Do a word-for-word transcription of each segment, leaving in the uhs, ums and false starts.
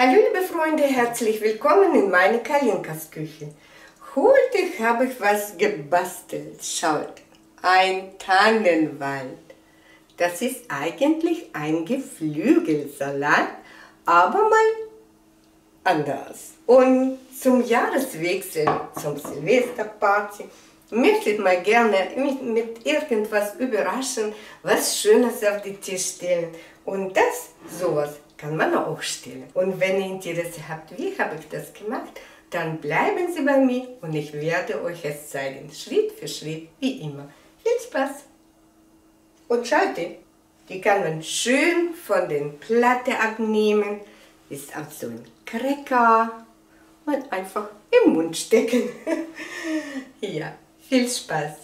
Hallo liebe Freunde, herzlich willkommen in meine Kalinkas Küche. Heute habe ich was gebastelt. Schaut, ein Tannenwald. Das ist eigentlich ein Geflügelsalat, aber mal anders. Und zum Jahreswechsel, zum Silvesterparty, möchte ich mal gerne mit, mit irgendwas überraschen, was Schönes auf den Tisch stellen. Und das, sowas, kann man auch stellen. Und wenn ihr Interesse habt, wie habe ich das gemacht, dann bleiben Sie bei mir und ich werde euch es zeigen, Schritt für Schritt, wie immer. Viel Spaß! Und schaut, die kann man schön von den Platte abnehmen, ist auch so ein Cracker und einfach im Mund stecken. Ja, viel Spaß!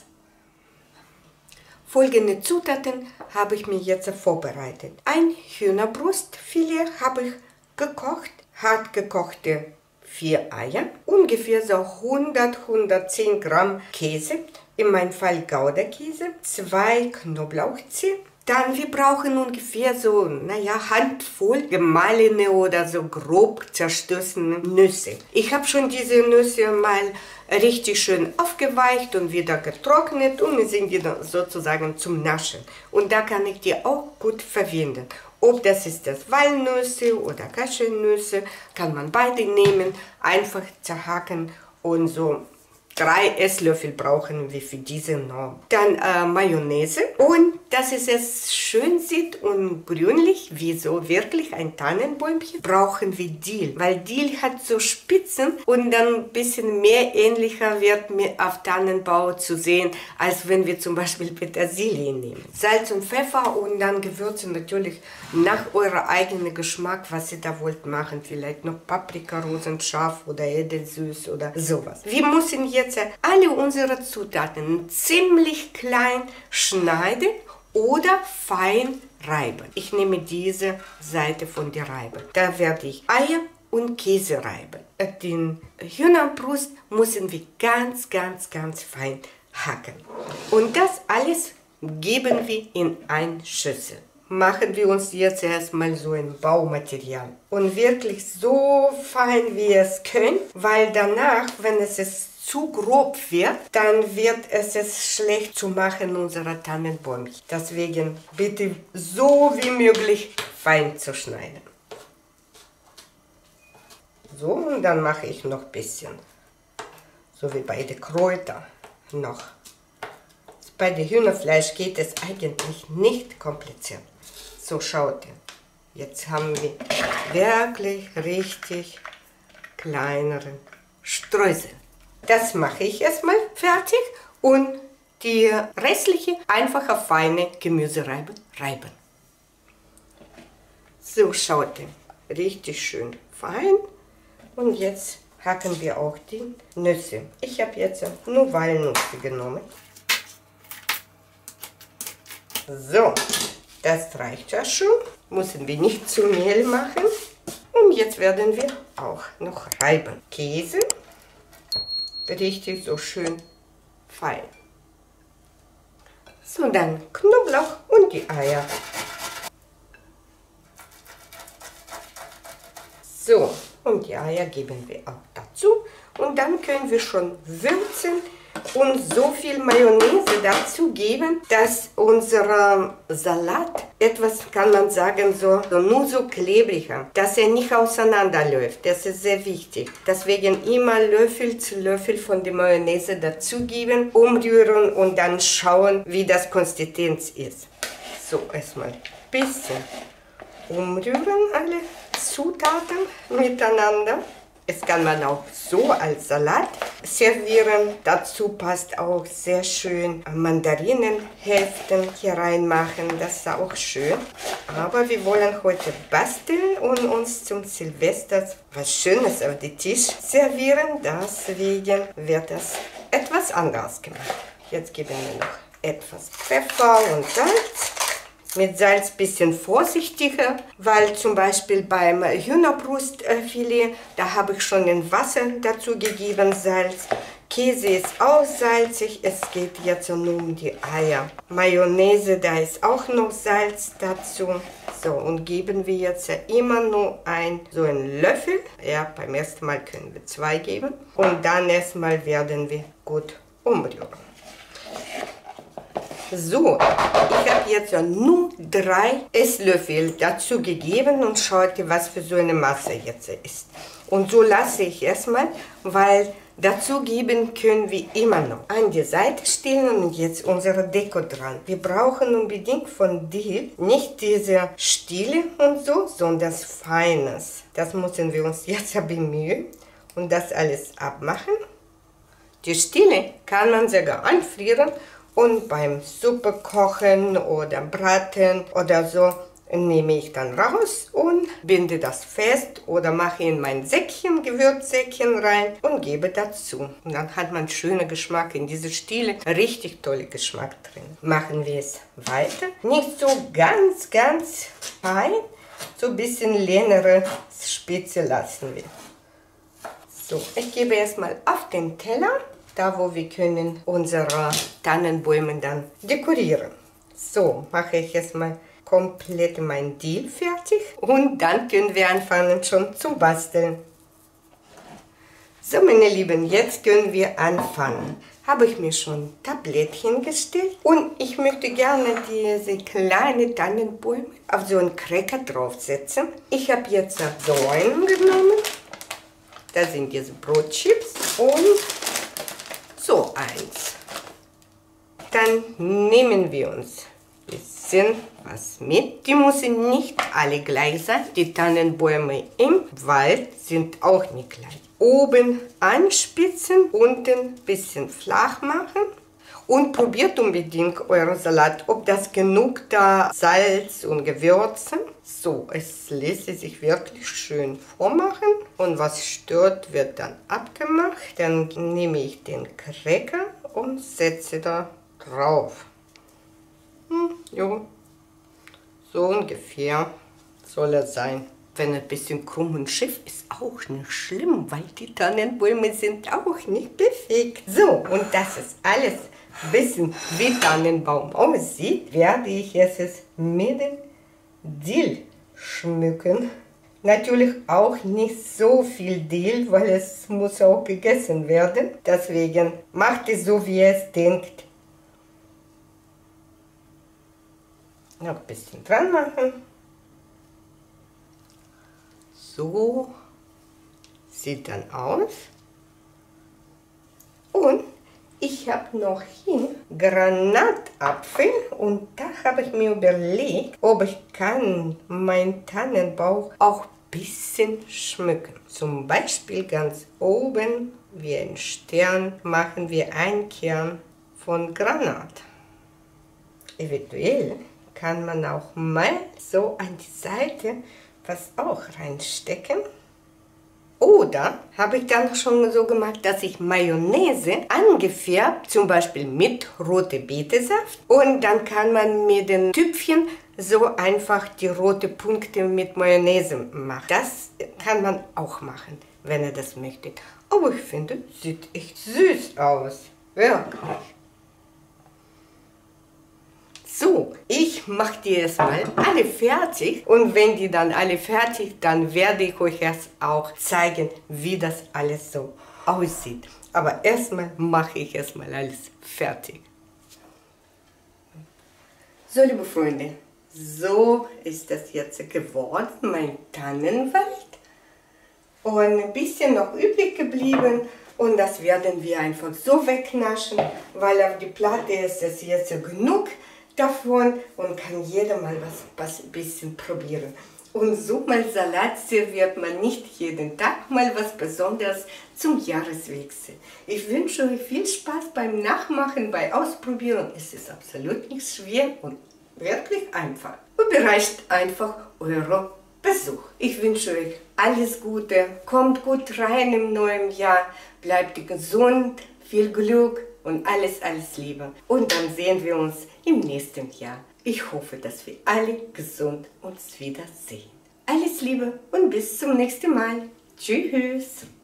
Folgende Zutaten habe ich mir jetzt vorbereitet. Ein Hühnerbrustfilet habe ich gekocht, hart gekochte vier Eier, ungefähr so hundert, hundertzehn Gramm Käse, in meinem Fall Gouda-Käse, zwei Knoblauchzehen. Dann wir brauchen ungefähr so, naja, Handvoll gemahlene oder so grob zerstoßene Nüsse. Ich habe schon diese Nüsse mal richtig schön aufgeweicht und wieder getrocknet und sind die sozusagen zum Naschen. Und da kann ich die auch gut verwenden. Ob das ist das Walnüsse oder Cashewnüsse, kann man beide nehmen, einfach zerhacken und so. Drei Esslöffel brauchen wir für diese Norm. Dann äh, Mayonnaise und dass es es schön sieht und grünlich, wie so wirklich ein Tannenbäumchen, brauchen wir Dill. Weil Dill hat so Spitzen und dann ein bisschen mehr ähnlicher wird mir auf Tannenbaum zu sehen, als wenn wir zum Beispiel Petersilie nehmen. Salz und Pfeffer und dann Gewürze natürlich nach eurem eigenen Geschmack, was ihr da wollt machen. Vielleicht noch Paprika, rosenscharf oder edelsüß oder sowas. Wir müssen jetzt alle unsere Zutaten ziemlich klein schneiden oder fein reiben. Ich nehme diese Seite von der Reibe. Da werde ich Eier und Käse reiben. Den Hühnerbrust müssen wir ganz, ganz, ganz fein hacken. Und das alles geben wir in eine Schüssel. Machen wir uns jetzt erstmal so ein Baumaterial. Und wirklich so fein wie es könnt, weil danach, wenn es ist zu grob wird, dann wird es es schlecht zu machen, unsere Tannenbäumchen. Deswegen bitte so wie möglich fein zu schneiden. So, und dann mache ich noch ein bisschen, so wie bei den Kräutern noch. Bei dem Hühnerfleisch geht es eigentlich nicht kompliziert. So, schaut ihr. Jetzt haben wir wirklich richtig kleinere Streusel. Das mache ich erstmal fertig und die restliche einfach auf feine Gemüsereibe reiben. So, schaut ihr, richtig schön fein. Und jetzt hacken wir auch die Nüsse. Ich habe jetzt nur Walnüsse genommen. So, das reicht ja schon. Müssen wir nicht zu Mehl machen. Und jetzt werden wir auch noch reiben. Käse. Richtig so schön fein. So, dann Knoblauch und die Eier. So, und die Eier geben wir auch dazu. Und dann können wir schon würzen und so viel Mayonnaise dazu geben, dass unser Salat etwas, kann man sagen, so, so nur so klebriger, dass er nicht auseinanderläuft. Das ist sehr wichtig. Deswegen immer Löffel zu Löffel von der Mayonnaise dazugeben, umrühren und dann schauen, wie das Konsistenz ist. So, erstmal ein bisschen umrühren, alle Zutaten miteinander. Es kann man auch so als Salat servieren. Dazu passt auch sehr schön Mandarinenhälften hier reinmachen. Das ist auch schön. Aber wir wollen heute basteln und uns zum Silvester was Schönes auf den Tisch servieren. Deswegen wird das etwas anders gemacht. Jetzt geben wir noch etwas Pfeffer und Salz. Mit Salz ein bisschen vorsichtiger, weil zum Beispiel beim Hühnerbrustfilet, da habe ich schon in Wasser dazu gegeben, Salz. Käse ist auch salzig. Es geht jetzt nur um die Eier. Mayonnaise, da ist auch noch Salz dazu. So, und geben wir jetzt immer nur ein, so einen Löffel. Ja, beim ersten Mal können wir zwei geben. Und dann erstmal werden wir gut umrühren. So, ich habe jetzt ja nur drei Esslöffel dazu gegeben und schaut, was für so eine Masse jetzt ist. Und so lasse ich erstmal, weil dazu geben können wir immer noch. An die Seite stellen und jetzt unsere Deko dran. Wir brauchen unbedingt von Dill nicht diese Stiele und so, sondern das Feines. Das müssen wir uns jetzt bemühen und das alles abmachen. Die Stiele kann man sogar einfrieren und beim Suppe kochen oder braten oder so nehme ich dann raus und binde das fest oder mache in mein Säckchen, Gewürzsäckchen rein und gebe dazu. Und dann hat man schönen Geschmack in diese Stiele, richtig toller Geschmack drin. Machen wir es weiter. Nicht so ganz, ganz fein, so ein bisschen längere Spitze lassen wir. So, ich gebe erstmal auf den Teller, da wo wir können unsere Tannenbäume dann dekorieren. So, mache ich erstmal komplett mein Dill fertig und dann können wir anfangen schon zu basteln. So, meine Lieben, jetzt können wir anfangen. Habe ich mir schon Tablettchen gestellt und ich möchte gerne diese kleinen Tannenbäume auf so einen Cracker draufsetzen. Ich habe jetzt so einen genommen. Das sind diese Brotchips und so eins. Dann nehmen wir uns ein bisschen was mit. Die müssen nicht alle gleich sein. Die Tannenbäume im Wald sind auch nicht gleich. Oben anspitzen, unten ein bisschen flach machen. Und probiert unbedingt euren Salat, ob das genug da Salz und Gewürze. So, es lässt sich wirklich schön vormachen. Und was stört, wird dann abgemacht. Dann nehme ich den Cracker und setze da drauf. Hm, jo, so ungefähr soll er sein. Wenn er ein bisschen krumm und schief ist, auch nicht schlimm, weil die Tannenbäume sind auch nicht perfekt. So, und das ist alles ein bisschen wie Tannenbaum aussieht, werde ich jetzt mit dem Dill schmücken. Natürlich auch nicht so viel Dill, weil es muss auch gegessen werden. Deswegen macht es so, wie ihr es denkt. Noch ein bisschen dran machen. So sieht dann aus. Und ich habe noch hier Granatapfel und da habe ich mir überlegt, ob ich kann meinen Tannenbaum auch ein bisschen schmücken. Zum Beispiel ganz oben wie ein Stern machen wir einen Kern von Granat. Eventuell kann man auch mal so an die Seite was auch reinstecken. Oder habe ich dann schon so gemacht, dass ich Mayonnaise angefärbt, zum Beispiel mit rote Betesaft. Und dann kann man mit den Tüpfchen so einfach die roten Punkte mit Mayonnaise machen. Das kann man auch machen, wenn ihr das möchtet. Aber ich finde, sieht echt süß aus. Wirklich. So, ich mache die erstmal alle fertig und wenn die dann alle fertig, dann werde ich euch erst auch zeigen, wie das alles so aussieht. Aber erstmal mache ich erstmal alles fertig. So, liebe Freunde, so ist das jetzt geworden, mein Tannenwald. Und ein bisschen noch übrig geblieben. Und das werden wir einfach so wegnaschen, weil auf die Platte ist es jetzt genug davon und kann jeder mal was, was ein bisschen probieren. Und so mal Salat serviert man nicht jeden Tag, mal was Besonderes zum Jahreswechsel. Ich wünsche euch viel Spaß beim Nachmachen, bei Ausprobieren. Es ist absolut nicht schwer und wirklich einfach. Überreicht einfach euren Besuch. Ich wünsche euch alles Gute, kommt gut rein im neuen Jahr, bleibt gesund, viel Glück und alles, alles Liebe. Und dann sehen wir uns im nächsten Jahr. Ich hoffe, dass wir alle gesund uns wiedersehen. Alles Liebe und bis zum nächsten Mal. Tschüss.